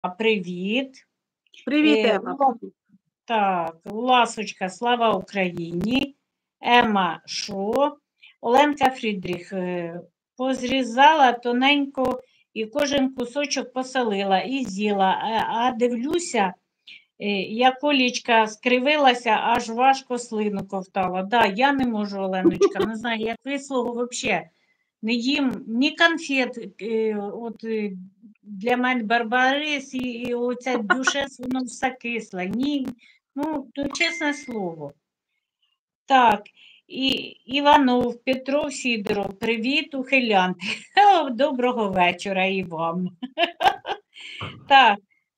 привіт. Привіт, Ема. Так, Ласочка, слава Україні. Ема, що? Оленка Фрідріх, позрізала тоненько і кожен кусочок посолила і з'їла. А дивлюся, як Олічка скривилася, аж важко слину ковтала. Да, я не можу, Оленочка, не знаю, як вислугу взагалі. Не їм ні конфет, для мене барбарис і оця дюшес, воно все кисле. Ні, ну, чесне слово. Так, і Іванов, Петров, Сідоров, привіт, ухилянти. Доброго вечора і вам. Так,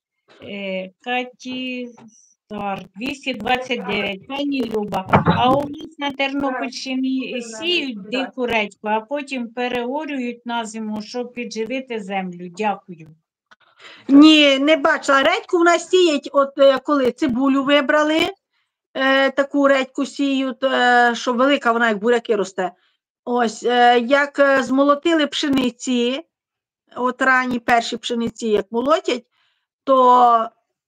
Каті Стар, 229, пані Люба, а у нас на Тернопільщині сіють дику редьку, а потім переорюють на зиму, щоб підживити землю. Дякую. Ні, не бачила. Редьку в нас сіють, коли цибулю вибрали, таку редьку сіють, що велика, вона як буряки росте. Ось, як змолотили пшениці, от ранні перші пшениці, як молотять, то,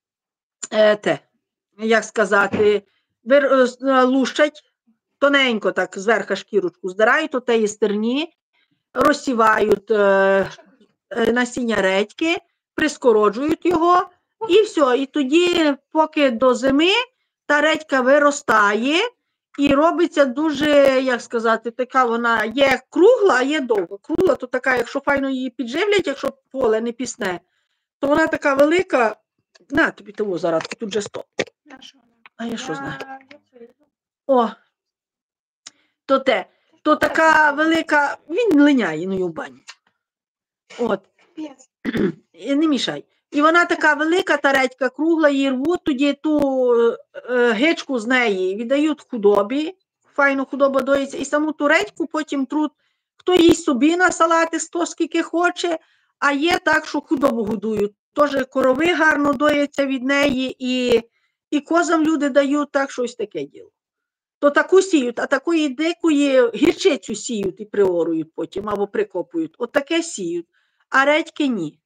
як сказати, лущать, тоненько так зверху шкірочку здирають, отеї стерні, розсівають насіння редьки, прискороджують його, і все. І тоді, поки до зими, та редька виростає і робиться дуже, як сказати, така вона є кругла, а є довга. Кругла, то така, якщо файно її підживлять, якщо поле не пісне, то вона така велика. На, тобі того зарадку, тут же 100. А я що знаю? О, то така велика, він линяє, ну, в бані. От. Не мішай. І вона така велика, та редька кругла, її рвуть, тоді ту гичку з неї віддають худобі, файно худоба доїться, і саму ту редьку потім труть, хто їсть собі на салати, хто скільки хоче, а є так, що худобу годують. Теж корови гарно доїться від неї, і козам люди дають, так щось таке діло. То таку сіють, а такої дикої гірчицю сіють і приорують потім, або прикопують. От таке сіють, а редьки ні.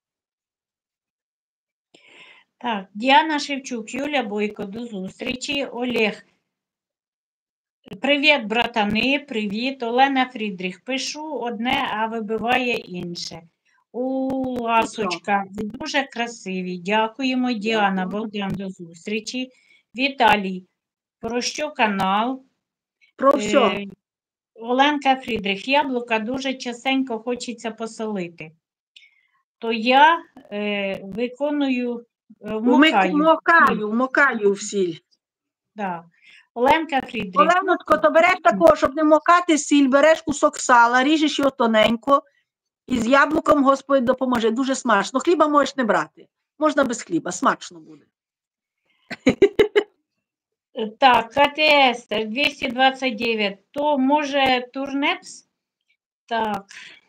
Так, Діана Шевчук, Юля Бойко, до зустрічі. Олег, привіт, братани, привіт. Олена Фрідріх, пишу одне, а вибиває інше. Ласочка, ви дуже красиві, дякуємо. Діана, Богдан, до зустрічі. Віталій, про що канал? Про все. Оленка Фрідріх, яблука дуже частенько хочеться посолити. То я виконую Вмокаю в сіль. Да. Оленка Фрідріх. Оленочко, то береш такого, щоб не мокати сіль, береш кусок сала, ріжеш його тоненько, і з яблуком Господь допоможе. Дуже смачно. Хліба можеш не брати. Можна без хліба, смачно буде. Так, КТС 229. То може турнепс? Так.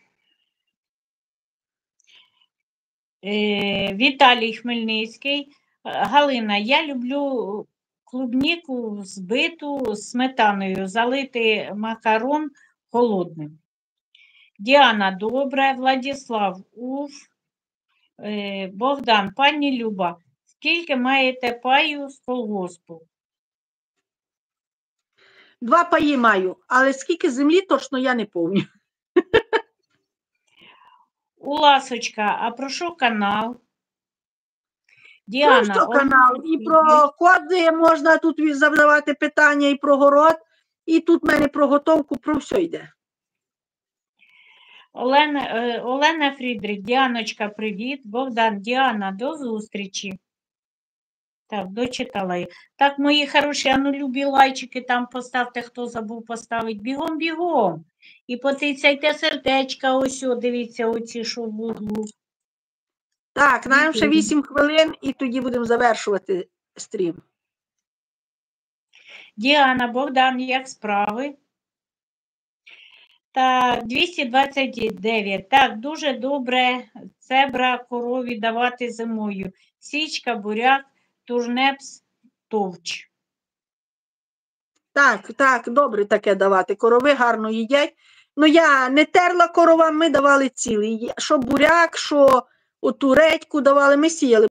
Віталій Хмельницький. Галина, я люблю клубніку збиту з сметаною, залити макарон холодним. Діана, добре. Владислав, Богдан, пані Люба, скільки маєте паю з колгоспу? 2 паї маю, але скільки землі точно я не пам'ятаю. Ласочка, а про що канал? Діана, Про що канал? І про коди можна тут задавати питання, і про город, і тут в мене про готовку, про все йде. Олена Фрідріх, Діаночка, привіт. Богдан, Діана, до зустрічі. Так, дочитала я. Так, мої хороші, а ну любі лайчики там поставте, хто забув поставити. Бігом. І потицяйте сердечка, ось, дивіться, оці, що в углу. Так, нам ще 8 хвилин, і тоді будемо завершувати стрім. Діана, Богдан, як справи? Так, 229. Так, дуже добре цебра корові давати зимою. Січка, буряк, турнепс, товч. Так, добре таке давати. Корови гарно їдять. Ну, я не терла коровам, ми давали цілий. Що буряк, що оту редьку давали, ми сіяли.